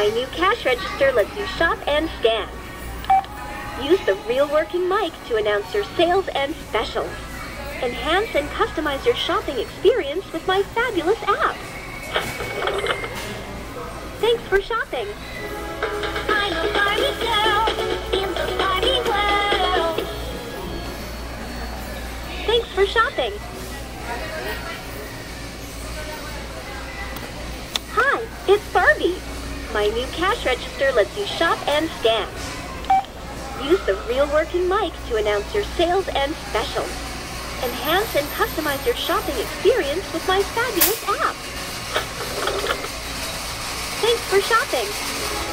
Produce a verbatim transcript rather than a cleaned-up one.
My new cash register lets you shop and scan. Use the real working mic to announce your sales and specials. Enhance and customize your shopping experience with my fabulous app. Thanks for shopping. I'm a Barbie girl in the Barbie world. Thanks for shopping. Hi, it's Barbie. My new cash register lets you shop and scan. Use the real working mic to announce your sales and specials. Enhance and customize your shopping experience with my fabulous app. Thanks for shopping.